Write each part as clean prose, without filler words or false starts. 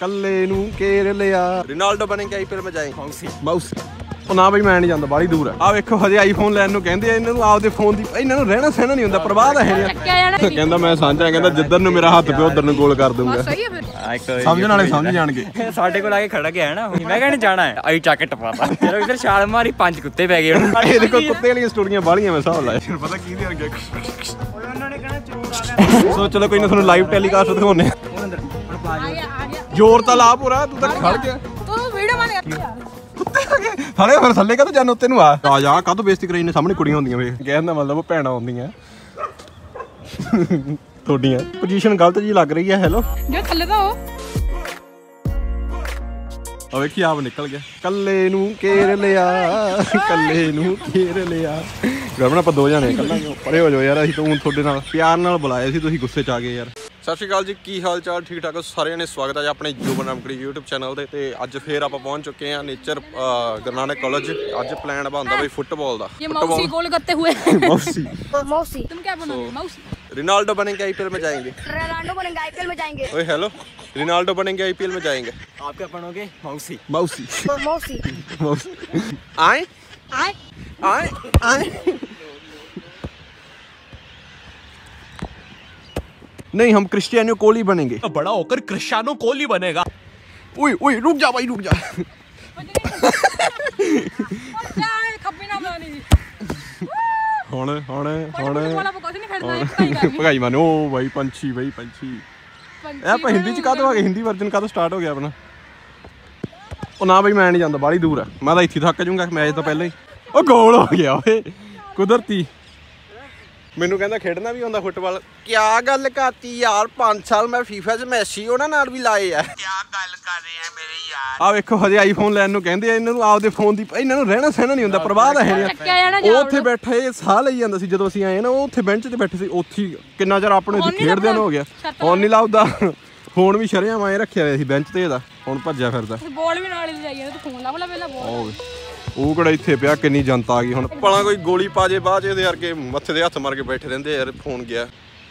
ਕੱਲੇ ਨੂੰ ਘੇਰ ਲਿਆ। ਰੋਨਾਲਡੋ ਬਣੇਗਾ ਆਈਪੀਐਲ ਮੈਂ ਜਾਏਗਾ ਮਾਊਸ ਉਹ ਨਾ ਬਈ ਮੈਂ ਨਹੀਂ ਜਾਂਦਾ ਬਾਹਲੀ ਦੂਰ ਆ। ਆ ਵੇਖੋ ਹਜੇ ਆਈਫੋਨ ਲੈਣ ਨੂੰ ਕਹਿੰਦੇ ਆ ਇਹਨਾਂ ਨੂੰ ਆਪਦੇ ਫੋਨ ਦੀ ਇਹਨਾਂ ਨੂੰ ਰਹਿਣਾ ਸਹਿਣਾ ਨਹੀਂ ਹੁੰਦਾ ਪ੍ਰਵਾਹ ਤਾਂ ਹੈ ਨਹੀਂ। ਕਹਿੰਦਾ ਮੈਂ ਸਾਂਝਾ ਕਹਿੰਦਾ ਜਿੱਧਰ ਨੂੰ ਮੇਰਾ ਹੱਥ ਪਿਆ ਉਧਰ ਨੂੰ ਗੋਲ ਕਰ ਦੂੰਗਾ। ਸਮਝਣ ਵਾਲੇ ਸਮਝ ਜਾਣਗੇ। ਸਾਡੇ ਕੋਲ ਆ ਕੇ ਖੜਾ ਗਿਆ ਨਾ ਮੈਂ ਕਹਿੰਦਾ ਜਾਣਾ ਹੈ ਆਈ ਚੱਕ ਟਪਾਤਾ ਜਦੋਂ ਇਧਰ ਛਾਲ ਮਾਰੀ 5 ਕੁੱਤੇ ਪੈ ਗਏ ਉਹਨੂੰ। ਇਹਦੇ ਕੋਲ ਕੁੱਤੇ ਵਾਲੀਆਂ ਸਟੋਰੀਆਂ ਬਾਹਲੀਆਂ ਮੈਂ ਹਿਸਾਬ ਲਾਇਆ ਪਤਾ ਕੀ ਦੇ ਅੱਗੇ ਉਹਨਾਂ ਨੇ ਕਹਿਣਾ ਚੋਰ ਆ ਗਿਆ। ਸੋ ਚਲੋ ਕੋਈ ਨਾ ਤੁਹਾਨੂੰ ਲਾਈਵ ਟੈਲੀਕਾਸਟ ਦਿਖਾਉਣੇ ਜ਼ੋਰ ਤਾਂ ਲਾ ਪੂਰਾ ਤੂੰ ਤਾਂ ਖੜ ਗਿਆ ਤੂੰ ਵੀਡੀਓ ਬਣਾ ਯਾਰ ਥਾਲੇ ਫਿਰ ਥੱਲੇ ਕਾ ਜਾਨ ਉੱਤੇ ਨੂੰ ਆ ਜਾ ਕਾਹਤੋਂ ਬੇਇੱਜ਼ਤੀ ਕਰਾਈ ਨੇ ਸਾਹਮਣੇ ਕੁੜੀਆਂ ਹੁੰਦੀਆਂ ਵੇ ਕਹਿਣ ਦਾ ਮਤਲਬ ਉਹ ਭੈਣਾਂ ਹੁੰਦੀਆਂ ਤੁਹਾਡੀਆਂ ਪੋਜੀਸ਼ਨ ਗਲਤ ਜੀ ਲੱਗ ਰਹੀ ਹੈ। ਹੈਲੋ ਜੇ ਥੱਲੇ ਤਾਂ ਹੋ ਆ ਵੇਖੀ ਆਪ ਨਿਕਲ ਗਿਆ ਕੱਲੇ ਨੂੰ ਘੇਰ ਲਿਆ ਕੱਲੇ ਨੂੰ ਘੇਰ ਲਿਆ। ਗਰਮਣ ਆਪਾਂ ਦੋ ਜਾਣੇ ਕੱਲਾਂਗੇ ਪਰੇ ਹੋ ਜਾਓ ਯਾਰ ਅਸੀਂ ਤਾਂ ਤੁਹਾਡੇ ਨਾਲ ਪਿਆਰ ਨਾਲ ਬੁਲਾਏ ਸੀ ਤੁਸੀਂ ਗੁੱਸੇ ਚ ਆ ਗਏ ਯਾਰ। ਸਤਿ ਸ਼੍ਰੀ ਅਕਾਲ ਜੀ ਕੀ ਹਾਲ ਚਾਲ ਠੀਕ ਠਾਕ ਸਾਰਿਆਂ ਨੇ ਸਵਾਗਤ ਹੈ ਜੀ ਆਪਣੇ ਜੋਬਨ ਰਾਮਗੜੀ YouTube ਚੈਨਲ ਤੇ। ਤੇ ਅੱਜ ਫੇਰ ਆਪਾਂ ਪਹੁੰਚ ਚੁੱਕੇ ਹਾਂ ਨੇਚਰ ਗੁਰੂ ਨਾਨਕ ਕਾਲਜ। ਅੱਜ ਪਲਾਨ ਬਣਦਾ ਬਈ ਫੁੱਟਬਾਲ ਦਾ। ये मौसी गोल करते हुए मौसी मौसी तुम क्या बनोगे मौसी? रोनाल्डो बनेंगे आईपीएल में जाएंगे। रोनाल्डो बनेंगे आईपीएल में जाएंगे। ओए हेलो रोनाल्डो बनेंगे आईपीएल में जाएंगे। आप क्या बनोगे मौसी मौसी मौसी मौसी आए आए आए आए नहीं हम क्रिस्टियानो कोहली बनेंगे। बड़ा होकर क्रिस्टियानो कोहली बनेगा। ओए ओए रुक जा भाई रुक जा। खप्पी ना बनानी ਹੁਣ वाला कुछ नहीं खरीदना है ਭਗਾਈ ਮਾਨੇ ਉਹ ਬਾਈ ਪੰਛੀ ਬਾਈ ਪੰਛੀ ਇਹ ਆਪਾਂ ਹਿੰਦੀ ਚ ਕਾਹਤੋਂ ਆ ਗਏ ਹਿੰਦੀ ਵਰਜਨ ਕਾਹਤੋਂ ਸਟਾਰਟ ਹੋ ਗਿਆ ਆਪਣਾ। ਉਹ ਨਾ ਬਈ ਮੈਂ ਨਹੀਂ ਜਾਂਦਾ ਬਾਹਲੀ ਦੂਰ ਆ ਮੈਂ ਤਾਂ ਇੱਥੇ ਥੱਕ ਜਾਊਂਗਾ ਮੈਚ ਤੋਂ ਪਹਿਲਾਂ ਹੀ। ਉਹ ਗੋਲ ਹੋ ਗਿਆ ਓਏ ਕੁਦਰਤੀ। ਮੈਨੂੰ ਕਹਿੰਦਾ ਖੇਡਣਾ ਵੀ ਹੁੰਦਾ ਫੁੱਟਬਾਲ। ਕਿਆ ਗੱਲ ਕਰਤੀ ਯਾਰ 5 ਸਾਲ ਮੈਂ ਫੀਫਾ 'ਚ ਮੈਸੀ ਉਹਨਾਂ ਨਾਲ ਵੀ ਲਾਏ ਆ। क्या गल कर रहे हैं मेरे यार। ਆ ਵੇਖੋ ਹਜੇ ਆਈਫੋਨ ਲੈਣ ਨੂੰ ਕਹਿੰਦੇ ਆ ਇਹਨਾਂ ਨੂੰ ਆਪਦੇ ਫੋਨ ਦੀ ਇਹਨਾਂ ਨੂੰ ਰਹਿਣਾ ਸਹਿਣਾ ਨਹੀਂ ਹੁੰਦਾ ਪ੍ਰਵਾਹ ਤਾਂ ਹੈ ਨਹੀਂ। ਉਹ ਉੱਥੇ ਬੈਠਾ ਇਹ ਸਾਹ ਲਈ ਜਾਂਦਾ ਸੀ ਜਦੋਂ ਅਸੀਂ ਆਏ ਨਾ ਉਹ ਉੱਥੇ ਬੈਂਚ ਤੇ ਬੈਠੇ ਸੀ ਉੱਥੇ ਕਿੰਨਾ ਚਿਰ ਆਪਣੇ ਇੱਥੇ ਖੇਡਦਿਆਂ ਨੂੰ ਹੋ ਗਿਆ ਹੁਣ ਨਹੀਂ ਲੱਭਦਾ। ਫੋਨ ਵੀ ਸ਼ਰਿਆਮ ਆਏ ਰੱਖਿਆ ਹੋਇਆ ਸੀ ਬੈਂਚ ਤੇ ਇਹਦਾ ਹੁਣ ਭੱਜਿਆ ਫਿਰਦਾ। बॉल भी नाल ले जाइए तो फोन ला वाला पहला बॉल ਉਹ ਕਿਹੜਾ ਇੱਥੇ ਪਿਆ ਕਿੰਨੀ ਜਨਤਾ ਆ ਗਈ ਹੁਣ ਭਲਾ ਕੋਈ ਗੋਲੀ ਪਾ ਜੇ ਬਾਅਦ ਇਹਦੇ ਕਰਕੇ ਮੱਥੇ ਦੇ ਹੱਥ ਮਾਰ ਕੇ ਬੈਠੇ ਰਹਿੰਦੇ ਯਾਰ ਫੋਨ ਗਿਆ।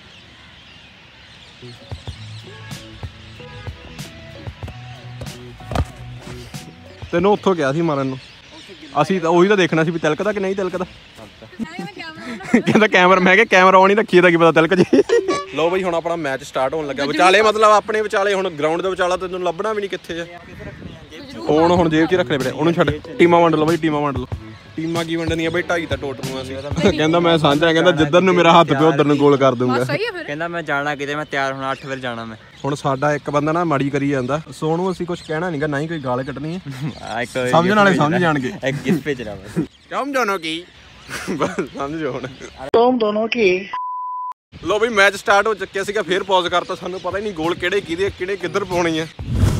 ਤੈਨੂੰ ਉੱਥੋਂ ਗਿਆ ਸੀ ਮਾਰਨ ਨੂੰ ਅਸੀਂ ਤਾਂ ਉਹੀ ਤਾਂ ਦੇਖਣਾ ਸੀ ਵੀ ਤਿਲਕਦਾ ਕਿ ਨਹੀਂ ਤਿਲਕਦਾ। ਕਹਿੰਦਾ ਕੈਮਰਾ ਮੈਂ ਕਿਹਾ ਕੈਮਰਾ ਆਨ ਹੀ ਰੱਖੀਏ ਤਾਂ ਕੀ ਪਤਾ ਤਿਲਕ ਜੇ। ਲਓ ਬਈ ਹੁਣ ਆਪਣਾ ਮੈਚ ਸਟਾਰਟ ਹੋਣ ਲੱਗਾ ਵਿਚਾਲੇ ਮਤਲਬ ਆਪਣੇ ਵਿਚਾਲੇ ਹੁਣ ਗਰਾਊਂਡ ਦੇ ਵਿਚਾਲਾ ਤੈਨੂੰ ਲੱਭਣਾ ਵੀ ਨਹੀਂ ਕਿੱਥੇ ਆ। ਫੋਨ ਹੁਣ ਜੇਬ 'ਚ ਰੱਖਣੇ ਪੈਣੇ ਉਹਨੂੰ ਛੱਡ ਟੀਮਾਂ ਵੰਡ ਲਓ ਬਈ ਟੀਮਾਂ ਵੰਡ ਲਓ। ਟੀਮਾਂ ਕੀ ਵੰਡਣੀਆਂ ਬਈ 2.5 ਤਾਂ ਟੋਟਲ ਨੂੰ ਅਸੀਂ। ਕਹਿੰਦਾ ਮੈਂ ਸਾਂਝਾ ਕਹਿੰਦਾ ਜਿੱਧਰ ਨੂੰ ਮੇਰਾ ਹੱਥ ਪਿਆ ਉਧਰ ਨੂੰ ਗੋਲ ਕਰ ਦੂੰਗਾ। सही है फिर ਕਹਿੰਦਾ ਮੈਂ ਜਾਣਾ ਕਿਤੇ ਮੈਂ ਤਿਆਰ ਹੋਣਾ 8 ਵਜੇ ਜਾਣਾ ਮੈਂ। ਹੁਣ ਸਾਡਾ ਇੱਕ ਬੰਦਾ ਨਾ ਮਾੜੀ ਕਰੀ ਜਾਂਦਾ ਸੋ ਉਹਨੂੰ ਅਸੀਂ ਕੁਝ ਕਹਿਣਾ ਨਹੀਂਗਾ ਨਾ ਹੀ ਕੋਈ ਗਾਲ ਕੱਢਣੀ ਹੈ। ਇੱਕ ਸਮਝਣ ਵਾਲੇ ਸਮਝ ਜਾਣਗੇ। ਇੱਕ ਗਿਫਟ ਭੇਜ ਰਹਾ ਮੈਂ ਕੰਮ ਦੋਨੋਂ ਕੀ ਬਸ ਸਮਝੋ ਹੁਣ तुम दोनों की ਲੋ ਬਈ ਮੈਚ ਸਟਾਰਟ ਹੋ ਚੁੱਕਿਆ ਸੀਗਾ ਫੇਰ ਪੌਜ਼ ਕਰਤਾ ਸਾਨੂੰ ਪਤਾ ਹੀ ਨਹੀਂ ਗੋਲ ਕਿਹੜੇ ਕਿਹਦੇ ਕਿਹੜੇ ਕਿੱਧਰ ਪਾਉਣੀ ਆ।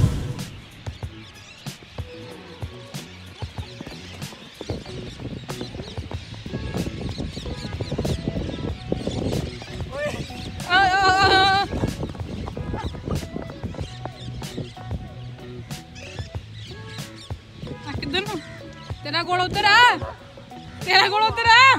किधर नु तेरा गोल उधर है तेरा गोल उधर है।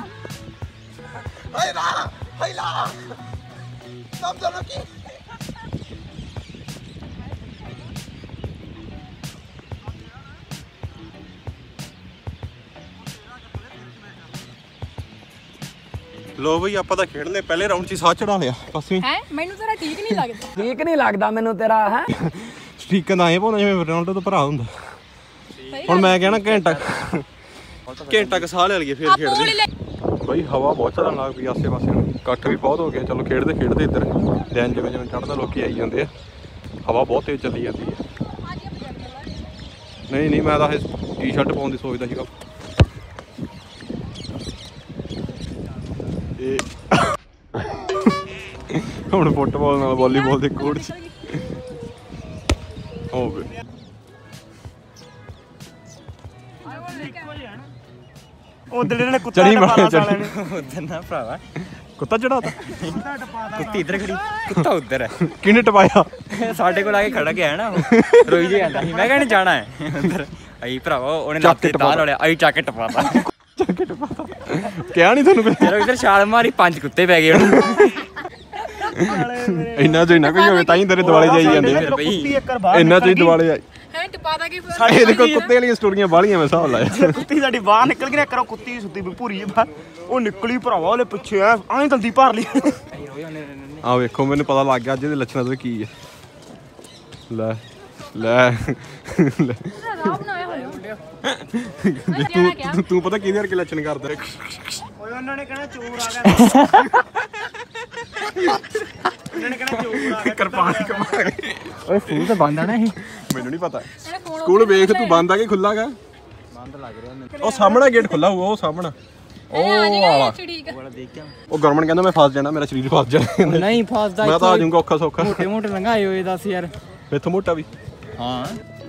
ਲੋ ਬਈ ਆਪਾਂ ਤਾਂ ਖੇਡ ਲਏ ਪਹਿਲੇ ਰਾਊਂਡ 'ਚ ਸਾਹ ਚੜਾ ਲਿਆ ਬਸ हैं मैनू तेरा ठीक नहीं लगता। ਠੀਕ ਨਹੀਂ ਲੱਗਦਾ ਮੈਨੂੰ ਤੇਰਾ ਹੈ। ਸਟ੍ਰੀਕਾਂ ਦਾ ਐ ਪਾਉਂਦਾ ਜਿਵੇਂ ਰੋਨਾਲਡੋ ਦਾ ਭਰਾ ਹੁੰਦਾ। ਹੁਣ ਮੈਂ ਕਹਿਣਾ ਘੰਟਾ ਕ ਸਾਹ ਲੈ ਲਈਏ ਫੇਰ ਖੇਡਦੇ। ਬਈ ਹਵਾ ਬਹੁਤ ਚੱਲਣ ਲੱਗ ਪਈ ਆਸੇ ਪਾਸੇ ਨੂੰ ਇਕੱਠ ਵੀ ਬਹੁਤ ਹੋ ਗਿਆ। ਚਲੋ ਖੇਡਦੇ ਖੇਡਦੇ ਇੱਧਰ ਦਿਨ ਜਿਵੇਂ ਜਿਵੇਂ ਚੜ੍ਹਦਾ ਲੋਕੀ ਆਈ ਜਾਂਦੇ ਆ ਹਵਾ ਬਹੁਤ ਤੇਜ਼ ਚੱਲੀ ਜਾਂਦੀ ਹੈ। ਨਹੀਂ ਮੈਂ ਤਾਂ ਇਹ ਟੀ-ਸ਼ਰਟ ਪਾਉਣ ਦੀ ਸੋਚਦਾ ਸੀਗਾ। ਇਹ ਹੁਣ ਫੁੱਟਬਾਲ ਨਾਲ ਵਾਲੀਬਾਲ ਦੇ ਕੋਰਟ 'ਚ ਹੋ ਗਏ। ਉਧਰ ਜਿਹੜੇ ਕੁੱਤਾ ਉਧਰ ਨਾ ਭਰਾਵਾ ਕੁੱਤਾ ਚੜਾਤਾ ਕੁੱਤੀ ਇੱਧਰ ਖੜੀ ਕੁੱਤਾ ਉਧਰ ਹੈ। ਕਿਹਨੇ ਟਪਾਇਆ? ਸਾਡੇ ਕੋਲ ਆ ਕੇ ਖੜਾ ਗਿਆ ਨਾ ਰੋਈ ਜੇ ਜਾਂਦਾ ਸੀ ਮੈਂ ਕਹਿੰਦਾ ਜਾਣਾ ਹੈ ਅੰਦਰ ਆਈ ਭਰਾਵਾ ਉਹਨੇ ਲੱਤੇ ਤਾਰ ਵਾਲਿਆ ਆਈ ਚੱਕ ਕੇ ਟਪਾਤਾ ਕਿਹਾ ਨਹੀਂ ਤੁਹਾਨੂੰ ਜਦੋਂ ਇਧਰ ਛਾਲ ਮਾਰੀ 5 ਕੁੱਤੇ ਪੈ ਗਏ ਉਹਨੂੰ। ਇੰਨਾ ਚ ਨਾ ਕੋਈ ਹੋਵੇ ਤਾਂ ਹੀ ਤੇਰੇ ਦਿਵਾਲੇ ਜਾਈ ਜਾਂਦੇ ਆ। ਬਈ ਇੰਨਾ ਚ ਹੀ ਦਿਵਾਲੇ ਆਈ ਹੈ ਟਪਾ ਦਾ ਕੀ ਇਹਦੇ ਕੋਲ ਕੁੱਤੇ ਵਾਲੀਆਂ ਸਟੋਰੀਆਂ ਬਾਹਲੀਆਂ ਮੈਂ ਹਿਸਾਬ ਲਾਇਆ। ਕੁੱਤੀ ਸਾਡੀ ਬਾਹਰ ਨਿਕਲ ਗਈ ਨਾ ਕਰੋ ਕੁੱਤੀ ਸੁੱਤੀ ਵੀ ਭੂਰੀ ਬਾਹਰ ਉਹ ਨਿਕਲੀ ਭਰਾਵਾ ਉਹਨੇ ਪਿੱਛੇ ਐ ਆਹੀਂ ਦੰਦੀ ਭਰ ਲਈ ਆ ਵੇਖੋ ਮੈਨੂੰ ਪਤਾ ਲੱਗ ਗਿਆ ਅੱਜ ਇਹਦੇ ਲੱਛਣਾਂ ਤੋਂ ਕੀ ਹੈ। ਲੈ ਲੈ ਲੈ। ਰਾਹ ਬਣਾਇਆ ਹੋਇਆ ਤੂੰ ਪਤਾ ਕਿਹਦੇ ਵਰਗੇ ਲੱਛਣ ਕਰਦਾ ਓਏ ਉਹਨਾਂ ਨੇ ਕਹਿਣਾ ਚੋਰ ਆ ਗਿਆ ਉਹਨਾਂ ਨੇ ਕਹਿਣਾ ਚੋਰ ਆ ਗਿਆ ਕਿਰਪਾਨ ਕਮਾ ਕੇ। ਓਏ ਸਕੂਲ ਤਾਂ ਬੰਦ ਆ ਨਾ ਇਹ। ਮੈਨੂੰ ਨਹੀਂ ਪਤਾ ਸਕੂਲ ਵੇਖ ਤੂੰ ਬੰਦ ਆ ਕਿ ਖੁੱਲਾਗਾ? ਬੰਦ ਲੱਗ ਰਿਹਾ। ਉਹ ਸਾਹਮਣਾ ਗੇਟ ਖੁੱਲਾ ਹੋਊਗਾ ਉਹ ਸਾਹਮਣਾ ਉਹ ਵਾਲਾ। ਠੀਕ ਹੈ ਉਹ ਗਵਰਨਮੈਂਟ ਕਹਿੰਦਾ ਮੈਂ ਫਸ ਜਾਣਾ ਮੇਰਾ ਸਰੀਰ ਫਸ ਜਾਣਾ। ਨਹੀਂ ਫਸਦਾ ਮੈਂ ਤਾਂ ਆ ਜਾਊਂਗਾ ਔਖਾ ਸੌਖਾ। ਮੋਟੇ ਮੋਟੇ ਲੰਘਾਏ ਹੋਏ ਦੱਸ ਯਾਰ। ਇੱਥੋਂ ਮੋਟਾ ਵੀ। ਹਾਂ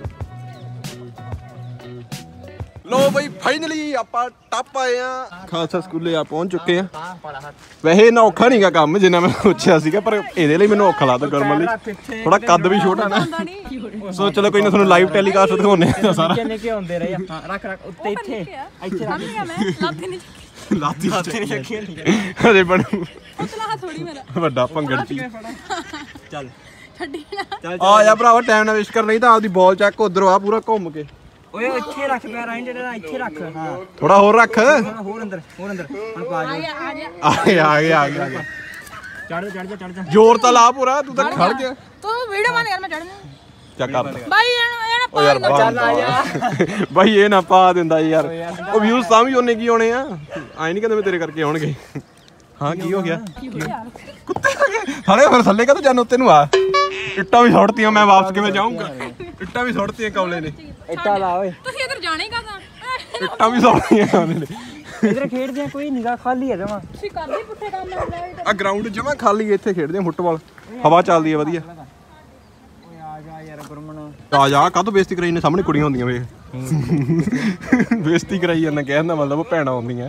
ਲੋ ਬਈ ਫਾਈਨਲੀ ਆਪਾਂ ਟੱਪ ਆਏ ਆ ਖਾਲਸਾ ਸਕੂਲੇ ਆ ਪਹੁੰਚ ਚੁੱਕੇ ਆ। ਵੈਸੇ ਇੰਨਾ ਔਖਾ ਨਹੀਂਗਾ ਕੰਮ ਜਿੰਨਾ ਮੈਂ ਸੋਚਿਆ ਸੀਗਾ ਪਰ ਇਹਦੇ ਲਈ ਮੈਨੂੰ ਔਖਾ ਲੱਗਦਾ ਗਰਮਨ ਲਈ। ਥੋੜਾ ਕੱਦ ਵੀ ਛੋਟਾ ਨਾ ਸੋ ਚਲੋ ਕੋਈ ਨਾ ਤੁਹਾਨੂੰ ਲਾਈਵ ਟੈਲੀਕਾਸਟ ਦਿਖਾਉਣੇ ਆ ਸਾਰਾ। ਕਿੰਨੇ ਕਿ ਹੁੰਦੇ ਰਹੇ ਹਾਂ ਰੱਖ ਰੱਖ ਉੱਤੇ ਇੱਥੇ ਇੱਥੇ ਰੱਖ ਮੈਂ ਲਾਤੀ ਲਾਤੀ ਨਹੀਂ ਚੱਕੀ ਹਜੇ ਬਣੂ ਉਤਲਾ ਥੋੜੀ ਮੇਰਾ ਵੱਡਾ ਭੰਗੜ ਚੀ। ਚੱਲ ਛੱਡੀ ਨਾ ਆ ਜਾ ਭਰਾਵਾ ਟਾਈਮ ਨਾ ਵੇਸਟ ਕਰ ਨਹੀਂ ਤਾਂ ਆਪਦੀ ਬਾਲ ਚੱਕ ਉਧਰੋਂ ਆ ਪੂਰਾ ਘੁੰਮ ਕੇ। ਓਏ ਇੱਥੇ ਰੱਖ ਪਿਆ ਰਾਈਂ ਜਿਹੜਾ ਇੱਥੇ ਰੱਖ ਹਾਂ ਥੋੜਾ ਹੋਰ ਰੱਖ। ਹੋਰ ਅੰਦਰ ਹੁਣ ਪਾ ਜਾ ਆ ਗਿਆ ਆ ਗਿਆ ਚੜ ਜਾ ਜ਼ੋਰ ਤਾਂ ਲਾ ਪੂਰਾ ਤੂੰ ਤਾਂ ਖੜ ਗਿਆ। ਤੂੰ ਵੀਡੀਓ ਬੰਦ ਕਰ ਮੈਂ ਚੜਨਾ ਚੱਕ ਕਰ ਬਾਈ ਇਹ ਓ ਯਾਰ ਚੱਲ ਆ ਜਾ ਬਾਈ ਇਹ ਨਾ ਪਾ ਦਿੰਦਾ ਯਾਰ ਉਹ ਵਿਊਜ਼ ਤਾਂ ਵੀ ਉਹਨੇ ਕੀ ਹੋਣੇ ਆ ਆਏ ਨਹੀਂ ਕਹਿੰਦੇ ਮੈਂ ਤੇਰੇ ਕਰਕੇ ਆਉਣਗੇ। ਹਾਂ ਕੀ ਹੋ ਗਿਆ ਕੁੱਤੇ ਆ ਗਏ ਸਾਲੇ ਫਿਰ ਥੱਲੇ ਕਾ ਜਾਨ ਉੱਤੇ ਨੂੰ ਆ। ਇੱਟਾਂ ਵੀ ਸੁੱਟਤੀਆਂ ਮੈਂ ਵਾਪਸ ਕਿਵੇਂ ਜਾਊਂਗਾ। ਇੱਟਾਂ ਵੀ ਸੁੱਟਤੀਆਂ ਕੌਲੇ ਨੇ। ਇੱਟਾ ਲਾ ਓਏ ਤੁਸੀਂ ਇੱਧਰ ਜਾਣੇ ਕਾਹਦਾ ਇੱਟਾਂ ਵੀ ਸੁੱਟਤੀਆਂ ਉਹਨੇ ਨੇ। ਇਧਰ ਖੇਡਦੇ ਆ ਕੋਈ ਨਿਗਾਹ ਖਾਲੀ ਹੈ ਜਮਾ। ਤੁਸੀਂ ਕਰਦੇ ਹੀ ਪੁੱਠੇ ਕੰਮ ਨਾਲ ਆ ਗਰਾਊਂਡ ਜਮਾ ਖਾਲੀ ਇੱਥੇ ਖੇਡਦੇ ਆ ਫੁੱਟਬਾਲ ਹਵਾ ਚੱਲਦੀ ਹੈ ਵਧੀਆ। ਓਏ ਆ ਜਾ ਯਾਰ ਗੁਰਮਨ ਆ ਜਾ ਕਾਹਤੋਂ ਬੇਇੱਜ਼ਤੀ ਕਰਾਈ ਨੇ ਸਾਹਮਣੇ ਕੁੜੀਆਂ ਹੁੰਦੀਆਂ ਵੇਖ। ਬੇਇੱਜ਼ਤੀ ਕਰਾਈ ਜਾਂਦਾ ਕਹਿਣ ਦਾ ਮਤਲਬ ਉਹ ਭੈਣਾਂ ਹੁੰਦੀਆਂ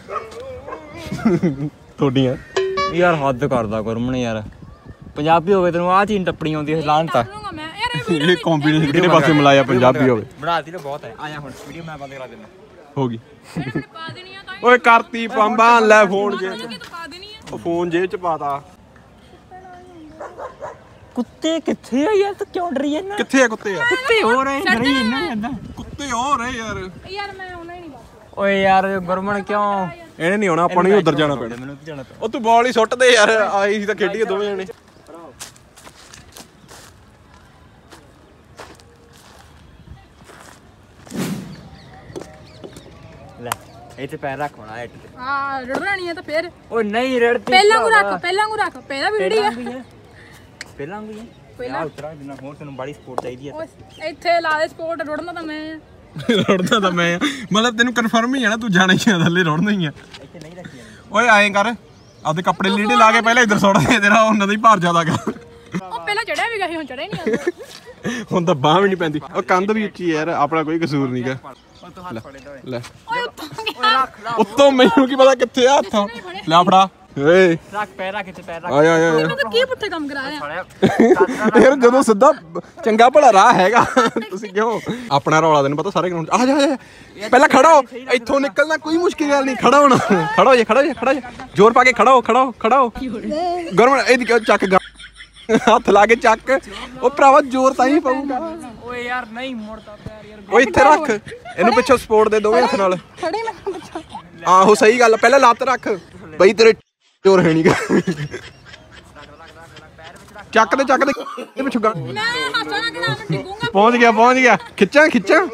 ਤੁਹਾਡੀਆਂ। ਯਾਰ ਹੱਦ ਕਰਦਾ ਗੁਰਮਨ ਯਾਰ ਪੰਜਾਬੀ ਹੋਵੇ ਤੈਨੂੰ ਆਹ ਚੀਜ਼ ਟੱਪਣੀ ਆਉਂਦੀ ਹੈ ਲਾਂਤਾ। ਕਰੂੰਗਾ ਮੈਂ ਯਾਰ ਇਹ ਇਹ ਕੰਬੀਨੇਸ਼ਨ ਕਿਹੜੇ ਪਾਸੇ ਮਿਲਾਇਆ ਪੰਜਾਬੀ ਹੋਵੇ। ਬਣਾਤੀ ਤਾਂ ਬਹੁਤ ਹੈ ਆਇਆ ਹੁਣ ਵੀਡੀਓ ਮੈਂ ਬੰਦ ਕਰਾ ਦਿੰਦਾ ਹੋ ਗਈ ਵੀਡੀਓ ਪਾ ਦੇਣੀ ਆ ਤਾਂ ਓਏ ਕਰਤੀ ਪੰਬਾ ਲੈ ਫੋਨ ਜੇ ਕਿ ਤੂੰ ਪਾ ਦੇਣੀ ਆ ਉਹ ਫੋਨ ਜੇਬ ਚ ਪਾਤਾ। ਕੁੱਤੇ ਕਿੱਥੇ ਆ ਯਾਰ ਤੂੰ ਕਿਉਂ ਡਰੀ ਜਾਂਦਾ? ਕਿੱਥੇ ਆ ਕੁੱਤੇ ਆ? ਕੁੱਤੇ ਹੋ ਰਹੇ ਡਰੀ ਇੰਨਾ ਜਾਂਦਾ। ਕੁੱਤੇ ਹੋ ਰਹੇ ਯਾਰ ਯਾਰ ਮੈਂ ਆਉਣਾ ਹੀ ਨਹੀਂ ਬਸ ਓਏ ਯਾਰ ਗੁਰਮਨ ਕਿਉਂ ਇਹਨੇ ਨਹੀਂ ਆਉਣਾ ਆਪਾਂ ਨੂੰ ਉਧਰ ਜਾਣਾ ਪੈਣਾ। ਮੈਨੂੰ ਕੀ ਜਾਣਾ ਪਿਆ ਉਹ ਤੂੰ ਬਾਲ ਹੀ ਸੁੱਟ ਦੇ ਯਾਰ ਆਈ ਸੀ ਤਾਂ ਖੇਡੀਏ ਦੋਵੇਂ ਜਣੇ। ਲੈ ਇੱਥੇ ਪੈਰ ਰੱਖ ਹੋਣਾ ਇੱਟ ਤੇ। ਆ ਰੜਣੀ ਆ ਤਾਂ ਫੇਰ ਓਏ ਨਹੀਂ ਰੜਤੀ ਪਹਿਲਾਂ ਨੂੰ ਰੱਖ ਪਹਿਲਾਂ ਵੀ ਰੜੀ ਆ ਪਹਿਲਾਂ ਵੀ ਹੈ ਪਹਿਲਾਂ ਉਤਰਾ ਜਿੰਨਾ ਹੋਰ ਤੈਨੂੰ ਬੜੀ ਸਪੋਰਟ ਚਾਹੀਦੀ ਹੈ। ਓਏ ਇੱਥੇ ਲਾ ਦੇ ਸਪੋਰਟ ਰੜਨਾ ਤਾਂ ਮੈਂ ਆ ਰੁੜਦਾ ਤਾਂ ਮੈਂ ਮਤਲਬ ਤੈਨੂੰ ਕਨਫਰਮ ਹੀ ਆ ਨਾ ਤੂੰ ਜਾਣਾ ਹੀ ਆ ਥੱਲੇ ਰੁੜਨਾ ਹੀ ਆ। ਇੱਥੇ ਨਹੀਂ ਰੱਖੀ ਜਾਂਦੀ। ਓਏ ਐਂ ਕਰ ਆਪਦੇ ਕੱਪੜੇ ਲੀੜੇ ਲਾ ਕੇ ਪਹਿਲਾਂ ਇੱਧਰ ਸੁੱਟ ਦੇ ਤੇਰਾ ਉਹਨਾਂ ਦਾ ਹੀ ਭਾਰ ਜ਼ਿਆਦਾਗਾ। ਉਹ ਪਹਿਲਾਂ ਚੜਿਆ ਵੀ ਗਿਆ ਸੀ ਹੁਣ ਚੜਿਆ ਨਹੀਂ ਆਉਂਦਾ ਹੁਣ ਤਾਂ ਬਾਹ ਵੀ ਨਹੀਂ ਪੈਂਦੀ। ਉਹ ਕੰਧ ਵੀ ਉੱਚੀ ਯਾਰ ਆਪਣਾ ਕੋਈ ਕਸੂਰ ਨਹੀਂਗਾ। ਤੂੰ ਹੱਥ ਫੜੇ ਦੋਏ ਲੈ ਓਏ ਉੱਤੋਂ ਗਿਆ ਉੱਤੋਂ ਮੈਨੂੰ ਕੀ ਪਤਾ ਕਿੱਥੇ ਆ ਹੱਥ ਲੈ ਫੜਾ ਓਏ ਰੱਖ ਪੈਰ ਰੱਖ ਇੱਥੇ ਪੈਰ ਰੱਖ ਆਇਆ ਆਇਆ ਮੈਂ ਤਾਂ ਕੀ ਪੁੱਠੇ ਕੰਮ ਕਰਾ ਰਿਹਾ ਫੜਿਆ ਯਾਰ ਜਦੋਂ ਸਿੱਧਾ ਚੰਗਾ ਭਲਾ ਰਾਹ ਹੈਗਾ ਤੁਸੀਂ ਕਿਉਂ ਆਪਣਾ ਰੌਲਾ ਤੈਨੂੰ ਪਤਾ ਸਾਰੇ ਗਰਾਊਂਡ ਆ ਜਾ ਆ ਜਾ ਪਹਿਲਾਂ ਖੜਾ ਹੋ ਇੱਥੋਂ ਨਿਕਲਣਾ ਕੋਈ ਮੁਸ਼ਕਿਲ ਗੱਲ ਨਹੀਂ ਖੜਾ ਹੋਣਾ ਖੜਾ ਹੋ ਜਾ ਜ਼ੋਰ ਪਾ ਕੇ ਖੜਾ ਹੋ ਗਰਮ ਇਹਦੀ ਚੱਕ ਹੱਥ ਲਾ ਕੇ ਚੱਕ ਉਹ ਭਰਾਵਾ ਜ਼ੋਰ ਤਾਂ ਹੀ ਪਊਗਾ। ਓਏ ਯਾਰ ਨਹੀਂ ਮੁੜਦਾ ਪੈਰ ਯਾਰ ਉਹ ਇੱਥੇ ਰੱਖ ਇਹਨੂੰ ਪਿੱਛੋਂ ਸਪੋਰਟ ਦੇ ਦੋਵੇਂ ਹੱਥ ਨਾਲ। ਖੜੀ ਮੈਂ ਬੱਚਾ ਆਹੋ ਸਹੀ ਗੱਲ ਪਹਿਲਾਂ ਲੱਤ ਰੱਖ ਬਈ ਤੇਰੇ ਜ਼ੋਰ ਹੈ ਨਹੀਂਗਾ। ਚੱਕ ਦੇ ਇਹ ਪਿੱਛੋਂ ਮੈਂ ਹੱਥਾਂ ਨਾਲ ਕਿਹੜਾ ਮੈਂ ਡਿੱਗੂੰਗਾ ਪਹੁੰਚ ਗਿਆ ਖਿੱਚਾਂ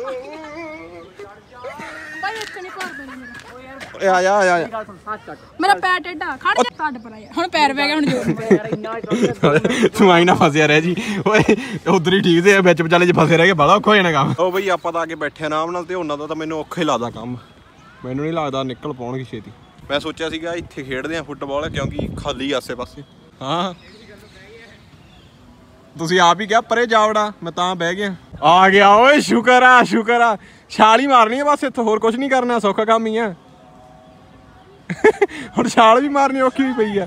ਬਾਈ ਇੱਥੇ ਨਹੀਂ ਭਾਰ ਪੈਣਾ ਮੇਰਾ ਓਏ ਆ ਜਾ ਮੇਰਾ ਪੈਰ ਟੇਢਾ ਖੜ ਜਾ ਕੱਢ ਪਰਾ ਯਾਰ ਹੁਣ ਪੈਰ ਪੈ ਗਿਆ ਹੁਣ ਜੋਰ ਯਾਰ ਇੰਨਾ ਤੂੰ ਆਈ ਨਾ ਫਸਿਆ ਰਹਿ ਜੀ ਓਏ ਉਧਰ ਹੀ ਠੀਕ ਤੇ ਵਿੱਚ ਵਿਚਾਲੇ ਚ ਫਸੇ ਰਹਿ ਗਏ ਬੜਾ ਔਖਾ ਹੋ ਜਾਣਾ ਕੰਮ। ਉਹ ਬਈ ਆਪਾਂ ਤਾਂ ਆ ਕੇ ਬੈਠੇ ਆਰਾਮ ਨਾਲ ਤੇ ਉਹਨਾਂ ਦਾ ਤਾਂ ਮੈਨੂੰ ਔਖਾ ਹੀ ਲੱਗਦਾ ਕੰਮ। ਮੈਨੂੰ ਨਹੀਂ ਲੱਗਦਾ ਨਿਕਲ ਪਾਉਣਗੇ ਛੇਤੀ। ਮੈਂ ਸੋਚਿਆ ਸੀਗਾ ਇੱਥੇ ਖੇਡਦੇ ਆ ਫੁੱਟਬਾਲ ਕਿਉਂਕਿ ਖਾਲੀ ਆਸੇ ਪਾਸੇ। ਹਾਂ ਤੁਸੀਂ ਆਪ ਹੀ ਕਿਹਾ ਪਰੇ ਜਾਵੜਾ ਮੈਂ ਤਾਂ ਬਹਿ ਗਿਆ ਆ ਗਿਆ। ਓਏ ਸ਼ੁਕਰ ਆ ਛਾਲ ਹੀ ਮਾਰਨੀ ਆ ਬਸ ਇੱਥੋਂ ਹੋਰ ਕੁਝ ਨਹੀਂ ਕਰਨਾ ਸੌਖਾ ਕੰਮ ਹੀ ਆ। ਹੁਣ ਛਾਲ ਵੀ ਮਾਰਨੀ ਔਖੀ ਵੀ ਪਈ ਆ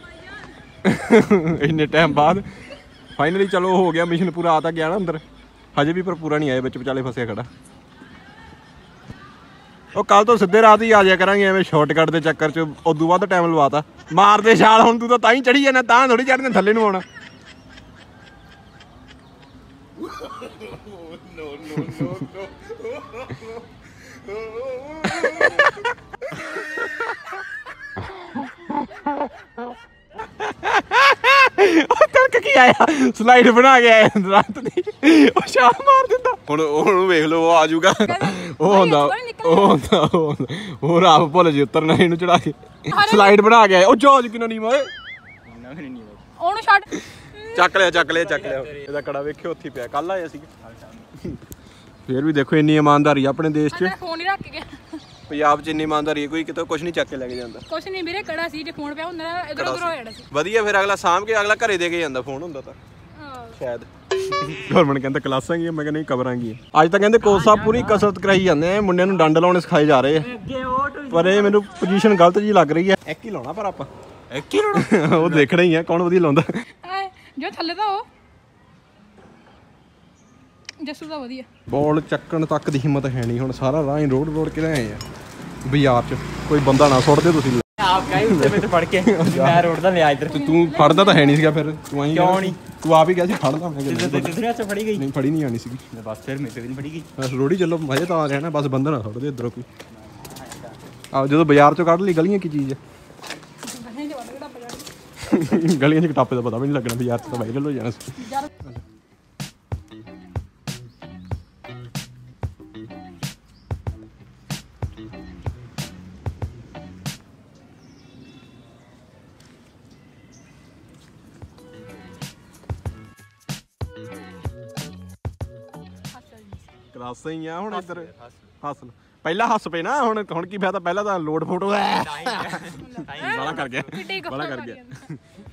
ਇੰਨੇ ਟਾਈਮ ਬਾਅਦ ਫਾਈਨਲੀ ਚਲੋ ਹੋ ਗਿਆ ਮਿਸ਼ਨ ਪੂਰਾ ਆ ਤਾਂ ਗਿਆ ਨਾ ਅੰਦਰ ਹਜੇ ਵੀ ਪਰ ਪੂਰਾ ਨਹੀਂ ਆਇਆ ਵਿੱਚ ਵਿਚਾਲੇ ਫਸਿਆ ਖੜਾ। ਉਹ ਕੱਲ ਤੋਂ ਸਿੱਧੇ ਰਾਤ ਹੀ ਆ ਜਾਇਆ ਕਰਾਂਗੇ ਐਵੇਂ ਸ਼ਾਰਟਕਟ ਦੇ ਚੱਕਰ 'ਚ ਉਦੋਂ ਵੱਧ ਟਾਈਮ ਲਵਾਤਾ ਮਾਰਦੇ ਛਾਲ ਹੁਣ ਤੂੰ ਤਾਂ ਹੀ ਚੜੀ ਜਾਣਾ ਤਾਂ ਥੋੜੀ ਚੜਨੇ ਥੱਲੇ ਨੂੰ ਆਉਣਾ ਉਹ ਤੜਕ ਕੀ ਆਇਆ ਸਲਾਈਡ ਬਣਾ ਕੇ ਆਇਆ ਰਾਤ ਦੀ ਉਹ ਛਾਲ ਮਾਰ ਦਿੰਦਾ ਹੁਣ ਉਹਨੂੰ ਵੇਖ ਲਓ ਉਹ ਆ ਜਾਊਗਾ ਉਹ ਹੁੰਦਾ ਹੋਰ ਆਪ ਭੁੱਲ ਜੀ ਉਤਰਨਾ ਇਹਨੂੰ ਚੜਾ ਕੇ ਸਲਾਈਡ ਬਣਾ ਕੇ ਆਇਆ ਉਹ ਜਹਾਜ਼ ਕਿੰਨਾ ਨੀਵਾਂ ਓਏ ਉਹਨੂੰ ਛੱਡ ਚੱਕ ਲਿਆ ਇਹਦਾ ਕੜਾ ਵੇਖਿਓ ਉੱਥੇ ਪਿਆ ਕੱਲ ਆਇਆ ਸੀ ਫੇਰ ਵੀ ਦੇਖੋ ਇੰਨੀ ਇਮਾਨਦਾਰੀ ਆਪਣੇ ਦੇਸ਼ 'ਚ ਮੈਂ ਫੋਨ ਹੀ ਰੱਖ ਕੇ ਗਿਆ ਪੰਜਾਬ 'ਚ ਇੰਨੀ ਇਮਾਨਦਾਰੀ ਕੋਈ ਕਿਤੇ ਕੁਝ ਨਹੀਂ ਚੱਕ ਕੇ ਲੈ ਕੇ ਜਾਂਦਾ ਕੁਛ ਨਹੀਂ ਵੀਰੇ ਕੜਾ ਸੀ ਜੇ ਫੋਨ ਪਿਆ ਹੁੰਦਾ ਇਧਰ ਉਧਰ ਹੋ ਜਾਣਾ ਸੀ ਵਧੀਆ ਫਿਰ ਅਗਲਾ ਸਾਂਭ ਕੇ ਅਗਲਾ ਘਰੇ ਦੇ ਕੇ ਜਾਂਦਾ ਫੋਨ ਹੁੰਦਾ ਤਾਂ ਸ਼ਾਇਦ ਗਵਰਨਮੈਂਟ ਕਹਿੰਦਾ ਕਲਾਸਾਂ ਕੀ ਮੈਂ ਕਹਿੰਦਾ ਨਹੀਂ ਕਵਰਾਂ ਕੀ ਅੱਜ ਤਾਂ ਕਹਿੰਦੇ ਕੋਚ ਸਾਹਿਬ ਪੂਰੀ ਕਸਰਤ ਕਰਾਈ ਜਾਂਦੇ ਆ ਮੁੰਡਿਆਂ ਨੂੰ ਡੰਡ ਲਾਉਣੇ ਸਿਖਾਏ ਜਾ ਰਹੇ ਆ ਪਰ ਇਹ ਮੈਨੂੰ ਪੋਜੀਸ਼ਨ ਗਲਤ ਜੀ ਲੱਗ ਰਹੀ ਹੈ ਇੱਕ ਹੀ ਲਾਉਣਾ ਪਰ ਆਪਾਂ ਇੱਕ ਹੀ ਲਾਉਣਾ ਉਹ ਦੇਖਣਾ ਹੀ ਆ ਕੌਣ ਵਧੀਆ ਲਾਉਂਦਾ ਜੋ ਥੱਲੇ ਤਾਂ ਉਹ ਜੱਸੂ ਦਾ ਵਧੀਆ ਬੋਲ ਚੱਕਣ ਤੱਕ ਦੀ ਹਿੰਮਤ ਹੈ ਨਹੀਂ ਹੁਣ ਸਾਰਾ ਰਾਹ ਹੀ ਰੋਡ ਕੇ ਆਏ ਆ ਬਾਜ਼ਾਰ 'ਚ ਕੋਈ ਬੰਦਾ ਨਾ ਸੁੱਟ ਦੇ ਤੁਸੀਂ ਆਪ ਕਾਈ ਉੱਤੇ ਮੈਂ ਫੜ ਕੇ ਮੈਂ ਰੋਡ ਦਾ ਲਿਆ ਇੱਧਰ ਤੂੰ ਫੜਦਾ ਤਾਂ ਹੈ ਨਹੀਂ ਸੀਗਾ ਫਿਰ ਤੂੰ ਆਈ ਕਿਉਂ ਨਹੀਂ ਤੂੰ ਆਪ ਹੀ ਕਿਹਾ ਸੀ ਫੜਦਾ ਮੈਂ ਤੇ ਦੂਸਰੇ ਹੱਥ ਫੜੀ ਗਈ ਨਹੀਂ ਫੜੀ ਨਹੀਂ ਆਣੀ ਸੀਗੀ ਬਸ ਫਿਰ ਮੇਰੇ ਵੀ ਨਹੀਂ ਫੜੀ ਗਈ ਬਸ ਰੋੜੀ ਚੱਲੋ ਮਜ਼ੇ ਤਾਂ ਆ ਰਿਹਾ ਨਾ ਬਸ ਬੰਦਾ ਨਾ ਸੁੱਟ ਦੇ ਇੱਧਰੋਂ ਕੋਈ ਆਹ ਜਦੋਂ ਬਾਜ਼ਾਰ 'ਚੋਂ ਕੱਢ ਲਈ ਗਲੀਆਂ ਕੀ ਚੀਜ਼ ਹੈ ਗਲੀਆਂ 'ਚ ਟਾਪੇ ਦਾ ਪਤਾ ਵੀ ਨਹੀਂ ਲੱਗਣਾ ਬਾਜ਼ਾਰ 'ਚ ਤਾਂ ਵਾਇਰਲ ਹੋ ਜਾਣਾ ਸੀ ਕਲਾਸਾਂ ਹੀ ਆ ਹੁਣ ਇੱਧਰ ਹੱਸ ਪਹਿਲਾਂ ਹੱਸ ਪਏ ਨਾ ਹੁਣ ਕੀ ਫਾਇਦਾ ਪਹਿਲਾਂ ਤਾਂ ਲੋਡ ਫੋਟੋ ਬਾਲਾ ਕਰ ਗਿਆ